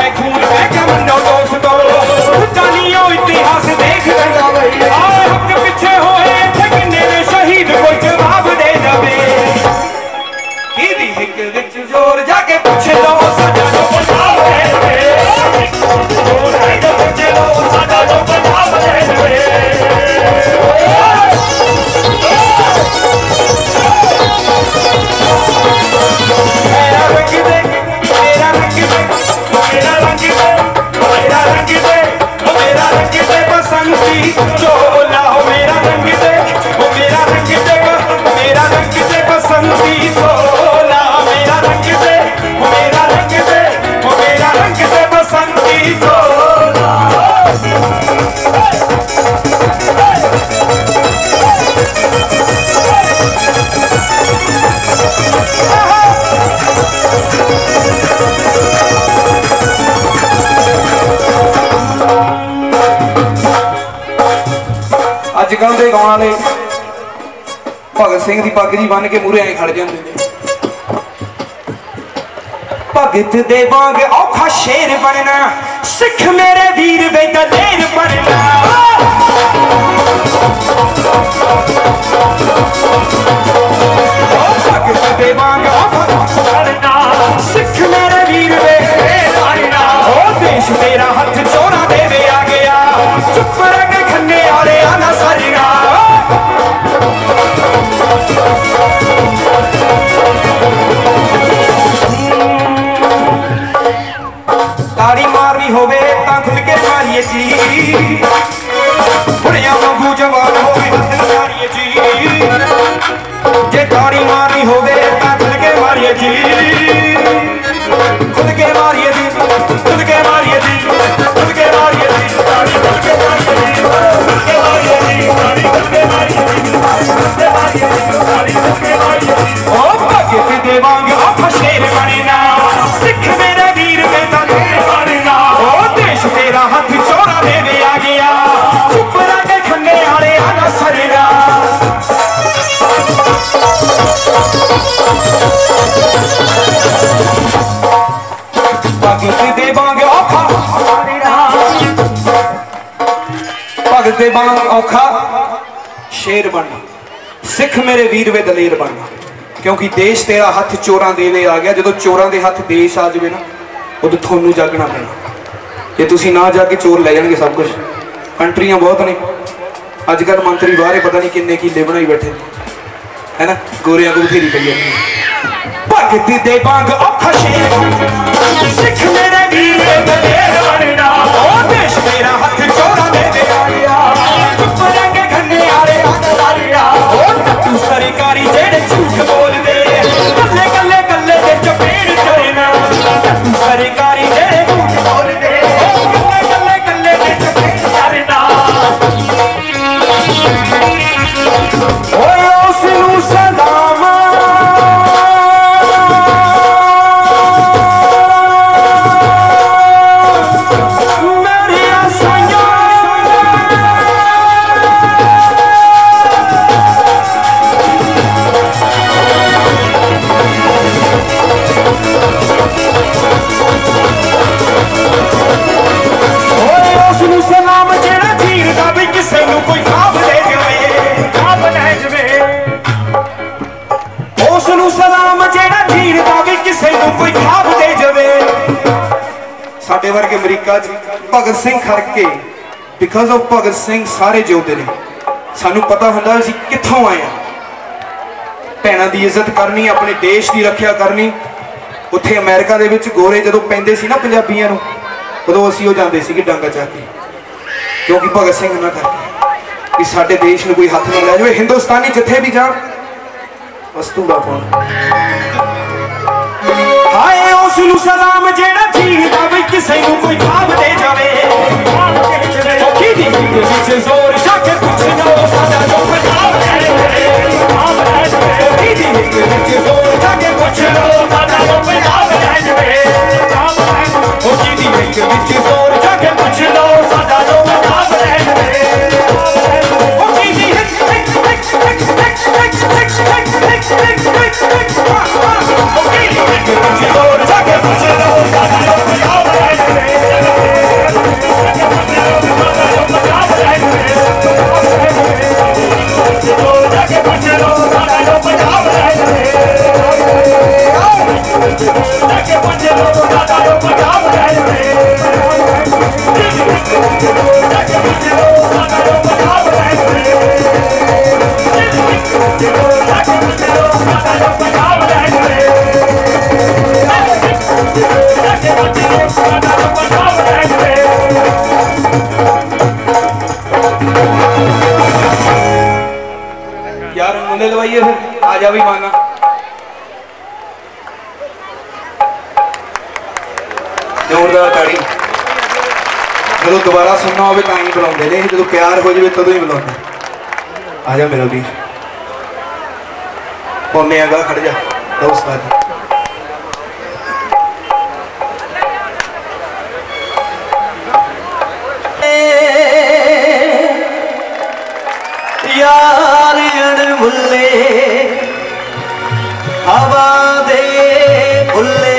है खून बह के मनो दोस्तों जानियो इतिहास देख हक पिछे होए इत्थे किन्ने ने शहीद कोई जवाब दे दवे कीदी हिक विच जोर जाके पूछ लो साडा जो पंजाब दे दवे जोर है तो पूछ लो साडा जो पंजाब दे दवे चोला हो मेरा रंग दे ओ मेरा रंग दे मेरा रंग दे बसंती चोला मेरा रंग दे ओ मेरा रंग दे ओ मेरा रंग दे बसंती चोला अजकल के गाँव वाले भगत सिंह की पग जी बन के मूहरे ऐ खड़ जाते हैं भगत दे वांग औखा शेर बनना सिख मेरे वीर वे दलेर बनना भगत दे वांग औखा बनना सिख मेरे वीर वे दलेर बनना ओ देश मेरा हथ चोरा देवे आ गया चुप रह के खन्ने वाले आना सरिया ताड़ी मारनी होवे तां खुल के मारिए जी बुढ़िया वांगू जवान होवे हथ मारिए जी जे ताड़ी मारनी होवे तां खुल के मारिए जी खुल के मारिए जी खुल के मारिए जी खुल के मारिए जी ताड़ी खुल के मारिए जी खुल के मारिए जी ताड़ी खुल के मारिए जी खुल के मारिए जी ताड़ी खुल के मारिए जी ओ भगत दे वांग औखा शेर बनना सिख मेरे वीर वे दलेर बनना ओ देश तेरा हथ चोरा देवे आ गया चुप रह के खन्ने वाले आना सरेगा भगत दे वांग औखा भगत दे वांग औखा शेर बनना सिख मेरे वीर वे दलेर बनना क्योंकि देश तेरा हथ चोरां देवे आ गया जो चोरां दे हथ देश आ जाए ना उदों थोनू जागना पैना जे तुसीं ना जाके चोर ले जाएंगे सब कुछ कंट्रियां बहुत ने अजकल मंत्री बाहर पता नहीं किन्ने किले बनाई बैठे है ना गोरियां को बथेरी पई है भगत दे वांग औखा शेर सिख मेरे वीर वे दलेर बनना ओ देश मेरा हथ चोरां देवे आ गया चुप रह के खन्ने वाले आंदरिया ओ तू सरकारी जेड़े झूठ बोलदे कल्ले कल्ले कल्ले दे चपेड़ चढ़ना तू सरकारी जेड़े झूठ बोलदे कल्ले कल्ले कल्ले दे चपेड़ चढ़ना ओए उसनू सलाम साडे वर्गे अमरीका भगत सिंह करके बिकॉज ऑफ भगत सिंह सारे जिउंदे ने सानू पता हुंदा असीं कित्थों आए हैं भैणां दी इज्जत करनी अपने देश की रक्षा करनी उत्थे अमेरिका दे विच गोरे जदों पैंदे सी ना पंजाबियां नूं उदों असीं हो जांदे सी डंगा चाह के क्योंकि भगत सिंह ना करके कि साडे देश नूं कोई हथ ना लै जाए हिंदुस्तानी जिथे भी जाण वस्तु दा पाउण हाय उसनू सलाम जेड़ा जींदा वे किसे नूं कोई खाब दे जावे कीदी विच जोर जाके कुछ ना साडा जो पंजाब है कीदी विच जोर जाके कुछ ना साडा जो पंजाब है कीदी विच जोर जाके कुछ ना साडा जो पंजाब है कीदी जोर जाके कुछ ना साडा जो पंजाब है आजा भी माना जोरदार ताड़ी। जो दोबारा सुनना हो तो ही बुलाते हैं, जो प्यार हो जाए तो ही बुलाते। आजा मेरा भी पौने आगा खड़ जा दोस्त। यार अणमुल्ले हवा दे बुल्ले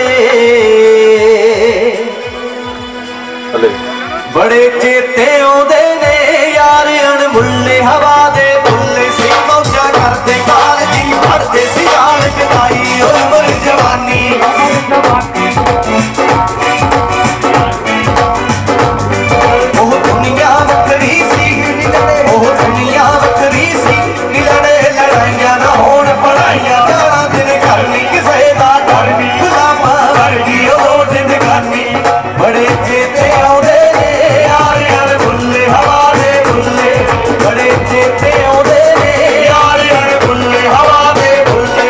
बड़े चेते आउंदे ने यार अणमुल्ले हवा दे बुल्ले सी मौजा करदे काल जी फड़दे सी जान कताई उमर जवानी ओह दुनिया वखरी सी ओह दुनिया वखरी सी लड़े लड़ाइयां ना होण पढ़ाइयां जाना दिन करनी किसे दा डर नी गुलामा वर्गी ओ जिंदगानी बड़े चेते आउंदे ने यार यार बुल्ले हवा दे बुल्ले बड़े चेते आउंदे ने यार यार बुल्ले हवा दे बुल्ले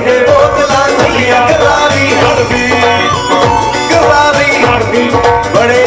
बड़े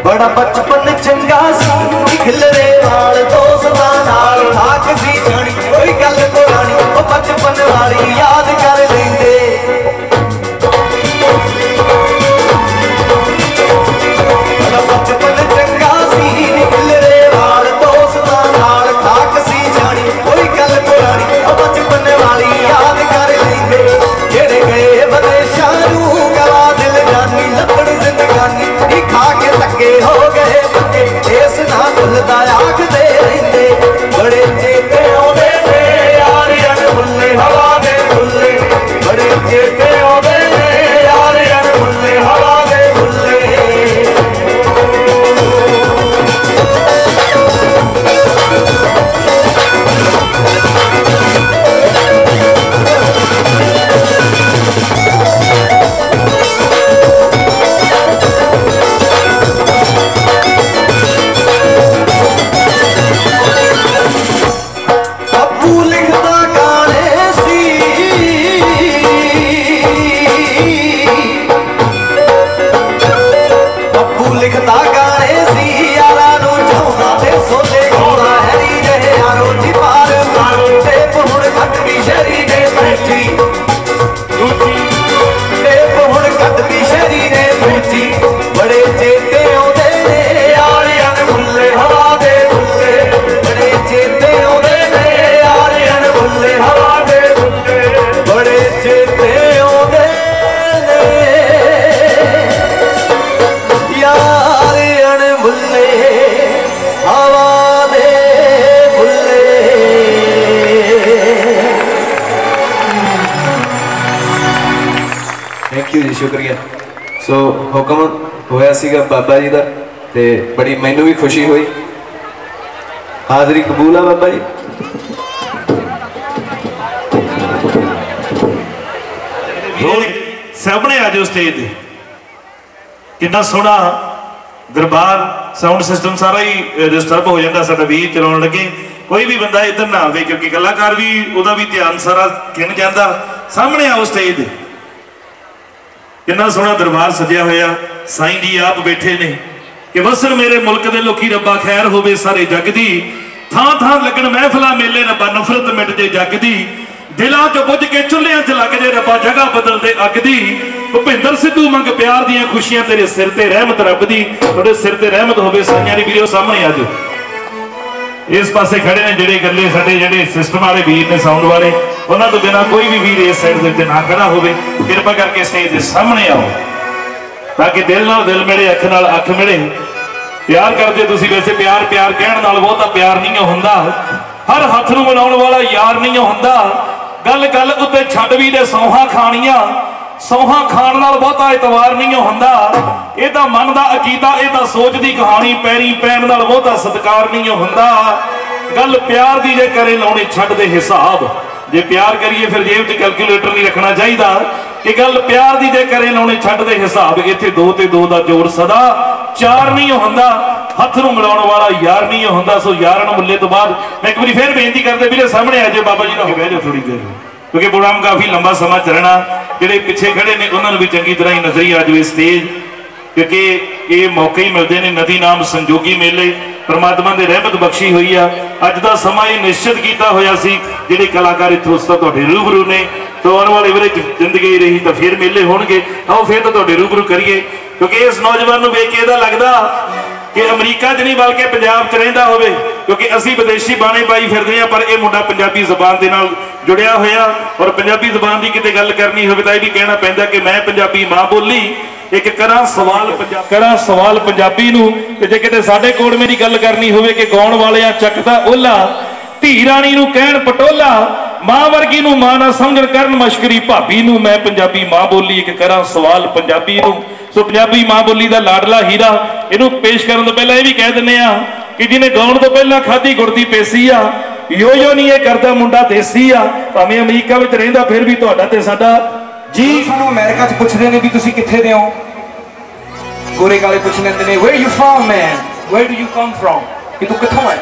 बड़ा बचपन चंगा सी खिलरे वाल दोस्तां नाल खाक सी जानी कोई गल पुरानी ओ बचपन वाली याद कर लेंदे बड़ा बचपन चंगा सी खिलरे वाल दोस्तां नाल खाक सी जानी कोई गल पुरानी ओ बचपन वाली याद कर लेंदे जेड़े गए विदेशां नूं गवा दिल जानी लपड़ जिंदगानी खा के तके हो गए पक्के इस ना भुलदा आखदे रहिंदे बड़े चेते आउंदे ने यार अनभुल्ले हवा दे भुल्ले बड़े चेते आउंदे ने यार अनभुल्ले हवा दे भुल्ले लिखता गाने सी यारा नू चाहुंदा ते सोले गाउंदा हैरी जहे यारो जी पार मारो ते पुहड़ घट भी शरी ने बैठी ते पुहड़ घट भी शरी ने बैठी बड़े चेते आउंदे ने यार अनभुल्ले हवा दे भुल्ले बड़े चेते आउंदे ने यार अनभुल्ले हवा दे भुल्ले बड़े चेते आउंदे यार अनभुल्ले हवा दे भुल्ले थैंक यू जी शुक्रिया सो हुक्म होया सीगा बाबा जी का ते बड़ी मैनू भी खुशी हुई हाज़री कबूल है बाबा जी सामने आ जाओ स्टेज कितना सोहना दरबार साउंड सिस्टम सारा ही डिस्टर्ब हो जाता साडा वीर चलाउण लगे कोई भी बंदा इधर ना आवे क्योंकि कलाकार भी उहदा भी ध्यान सारा खिंड जाता सामने आओ स्टेज कितना सोहना दरबार सजिया होया साईं जी आप बैठे ने कि वसन मेरे मुल्क दे लोकी रब्बा खैर होवे सारे जग दी थां थां लगन महफिलां मेले रब्बा नफरत मिट जे जग दी दिलों च बुझ के चुल्हियां च लग जे रब्बा जगह बदल दे अग दी भुपिंदर सिद्धू मंग प्यार दियां खुशियां तेरे सिर ते रहमत रब दी थोड़े सिर ते रहमत होवे साइयां दी वीडियो सामने आ जाओ इस पासे खड़े ने जेडे गल्ले साडे जेडे सिस्टम वाले वीर ने साउंड वाले उन्हां तो बिना कोई भी वीर इस साइड ते ना खड़ा होवे कृपा करके स्टेज दे सामने आओ ताकि दिल नाल दिल मिले अख नाल अख मिले प्यार करदे तुसीं वैसे प्यार प्यार कहण नाल बहुता प्यार नहीं हुंदा हर हथ नूं मिलाउण वाला यार नहीं हुंदा गल गल उत्ते छड्ड भी दे सौहां खाणियां सौहां खाण नाल बहुता इतवार नहीं हुंदा इह तां मन दा अकीदा इह तां सोच दी कहानी पैरी पैण नाल बहुता सत्कार नहीं हुंदा गल प्यार दी जे करे लाउणे छड्ड दे हिसाब जे प्यार करिए फिर जेब च कैलकुलेटर नहीं रखना चाहिए कि गल प्यार दी जे करे लाउणे छड्ड दे हिसाब इत्थे 2 ते 2 दा जोड़ सदा 4 नहीं हुंदा हथ नूं मिलाउण वाला यार नहीं हुंदा सो यार नूं मुल्ले तो बाद मैं एक बार फिर बेनती करदे वीरे सामने आ जाओ बाबा जी नूं बह जाओ थोड़ी देर क्योंकि प्रोग्राम काफ़ी लंबा समा चलना जिहड़े पिछे खड़े ने उन्होंने भी चंगी तरह ही नजरी आ जाए स्टेज क्योंकि ये मौके ही मिलते हैं नदी नाम संजोगी मेले परमात्मा की रहमत बख्शी हुई है अज का समा ये निश्चित किया होया सी जिहड़े कलाकार इत्थों तुहाडे रूबरू ने तो आने वाले वीरे जिंदगी रही तो फिर मेले होणगे आओ फिर तो तुहाडे रूबरू करिए क्योंकि इस नौजवान नूं वेख के इहदा लगदा कि अमरीका च नहीं बल्कि पंजाब च रहिंदा होवे क्योंकि असीं विदेशी बाणे पाई फिरदे हां पर यह मुंडा पंजाबी जबान दे नाल जुड़िया होया और पंजाबी जबान की किते गल करनी होवे तां इह भी कहना पैंदा कि मैं पंजाबी मां बोली एक करा सवाल पंजाबी नूं ते जे किते साडे कोल मेरी गल करनी होवे कि गाउण वालियां चकदा ओला धी राणी नूं कहण पटोला मां वर्गी नूं मां ना समझण करन मश्करी भाभी नूं मैं पंजाबी मां बोली एक करा सवाल पंजाबी नूं सो पंजाबी मां बोली दा लाडला हीरा इहनूं पेश करन तो पहला यह भी कह दिंदे आ कि जिन्हें गाउण तो पहला खाधी गुड़दी पेसी आ यो नहीं ये करदा मुंडा देसी आ भावें अमरीका विच रहिंदा फिर भी तुहाडा ते साडा जी सानू अमेरिका च पुछदे ने भी तुसीं कित्थे दे हो गोरे काले पुछ लैंदे ने where you from man where do you come from कि तू कित्थों है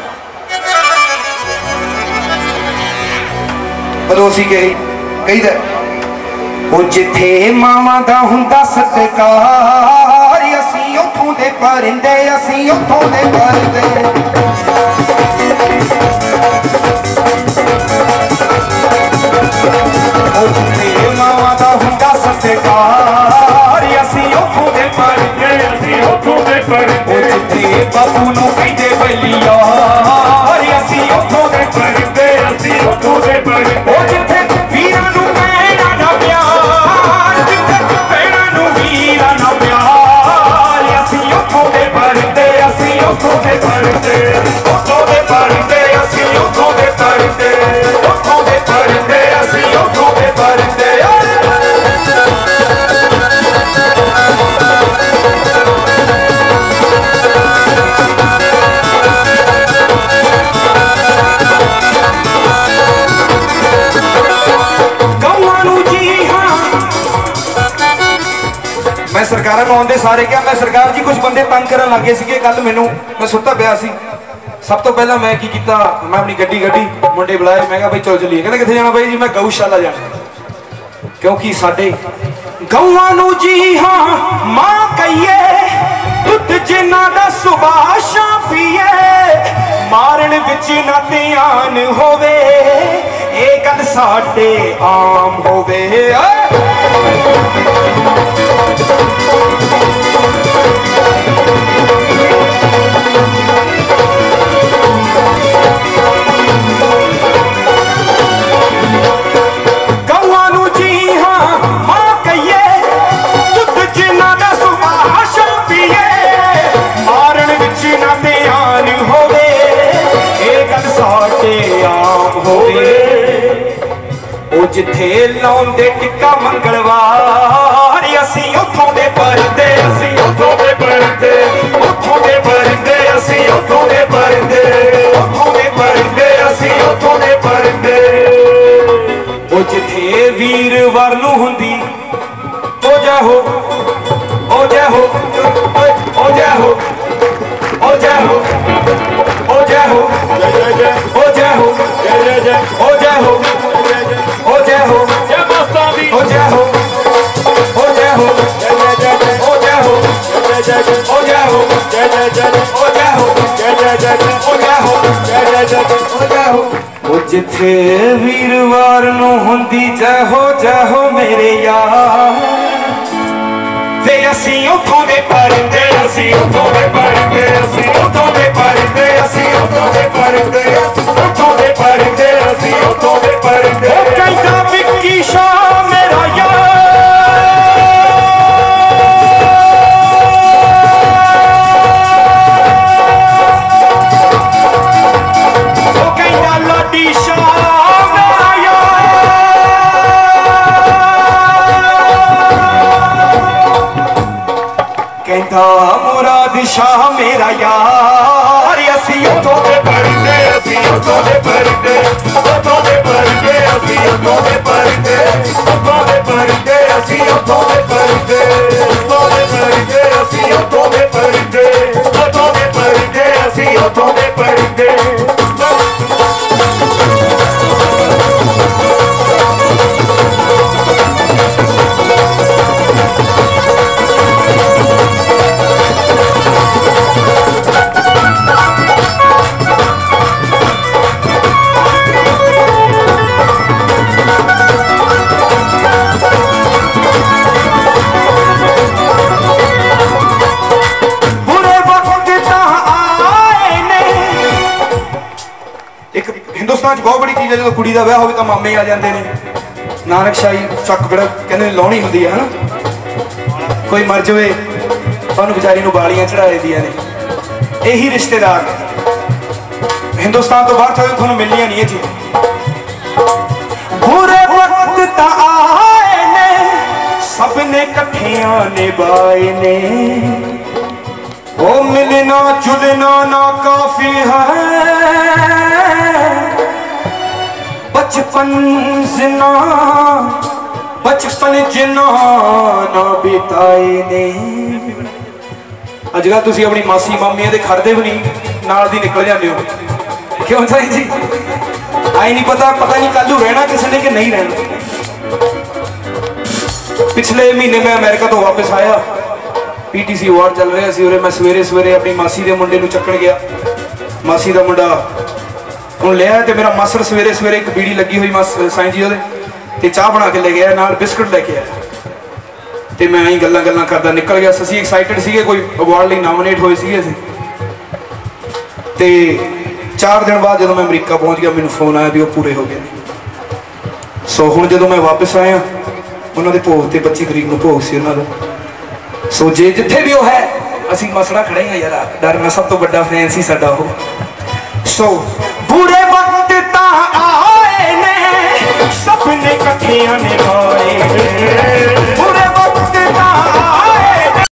पर उसी कहीदा ਉਹ ਜਿੱਥੇ ਮਾਵਾਂ ਦਾ ਹੁੰਦਾ ਸਤਿਕਾਰ ਅਸੀਂ ਉਥੋਂ ਦੇ परिंदे असी उथों दे परिंदे मावा दा हुंदा सत्कार असी उथों दे परिंदे असी उथों दे परिंदे जिथे बापू नूं कहंदे बलिया असी उथों दे परिंदे असी उथों दे परिंदे जिथे वीरां नूं पैणा ना प्यार जिथे पैणा नूं वीरां ना प्यार असी उथों दे परिंदे असी उथों दे परिंदे उथों दे परिंदे असी उथों दे परिंदे उथों दे परिंदे असी उथों दे परिंदे मैं सरकारां नूं आउंदे सारे क्या मैं सरकार जी कुछ बंदे तंग करन लगे सीगे कल मैनू मैं सुत्ता पिया सी सब तो पहला मैं की कीता मैं अपनी गड्डी मुंडे बुलाए मैं कहा भाई चल चलिए कहते कित्थे जाना भाई जी मैं गऊशाला जाना क्योंकि साडे गऊआं नूं जी हां मां कहिए दुध जिन्हां दा सुभाषा पीए मारन विच ना ध्यान होवे ए गल साडे आम होवे जिथे लाउंदे टिक्का मंगलवार असी उथों दे परिंदे असी उथों दे परिंदे उथों दे परिंदे असी उथों दे परिंदे उथों दे परिंदे असी उथों दे परिंदे ओ जिथे वीरवार नूं हुंदी ओ जय हो ओ जय हो ओ जय हो ओ जय हो ओ जय हो ओ जय हो ओ जय हो ओ जय हो जय मस्तानी ओ जय हो ओ जय हो जय जय जय ओ जय हो जय जय जय ओ जय हो जय जय जय ओ जय हो जय जय जय ओ जय हो जय जय जय ओ जय हो ओ जिथे वीरवार नूं हुंदी जय हो मेरे यार वे असी उथों दे परिंदे असी उथों दे परिंदे असी उथों दे परिंदे असी उथों दे परिंदे उथों दे परिंदे असी उथों दे परिंदे ओ कहंदा विक्की शाह मेरा यार ओ कहंदा लाडी शाह मेरा यार कहंदा मुराद शाह मेरा यार असी उथों दे परिंदे असी उथों दे परिंदे उथों दे परिंदे असी उथों दे परिंदे उथों दे परिंदे असी उथों दे परिंदे उथों दे परिंदे असी उथों दे परिंदे उथों दे परिंदे असी उथों दे परिंदे हिंदुस्तान बहुत बड़ी चीज़ है जो कुड़ी का विआह हो तो मामे आ जाते हैं नानकशाही चक बड़ा कहते लाउनी होंगी है ना कोई मर जाए तो बेचारी बालियां चढ़ाई दियां ने यही रिश्तेदार हिंदुस्तान तो बाहर चले थोड़ा मिलनियां नहीं जी बुरे वक्त आए ने सब ने कठिया निभाए ने वो मिलना जुलना ना काफी है बचपन जिना बचपन जिना ना बिताए ने अजकल तुम अपनी मासी मामिया के खड़ते भी नहीं नाल दी निकल जाते हो क्यों साईं जी आई नहीं पता नहीं कल रहना किसी ने कि नहीं रहना। पिछले महीने मैं अमेरिका तो वापस आया PTC अवार्ड चल रहा सी उरे। मैं सवेरे सवेरे अपनी मासी के मुंडे नूं चक्कण गया, मासी का मुंडा हूँ लिया तो मेरा मासड़ सवेरे सवेरे एक बीड़ी लगी हुई साईं जी वो चाह बना के ले गया, नाल बिस्कुट लेके आया। तो मैं ही गल्लां गल्लां करदा निकल गया। असीं एक्साइटेड सीगे, कोई अवार्ड लई नॉमिनेट होए सीगे असीं। ते 4 दिन बाद जो मैं अमरीका पहुंच गया, मैनूं फोन आया भी वो पूरे हो गए। सो हुण जो मैं वापस आया, उन्होंने भोग ते 25 तरीक नूं भोग सी उन्हां दा। सो जे जिथे भी वो है असीं मसड़ा खड़े हैं यार, डर मैं सब तो बड़ा फैन सी साडा वो। सो बुरे वक्त तां आए ने, सपने कट्ठियां ने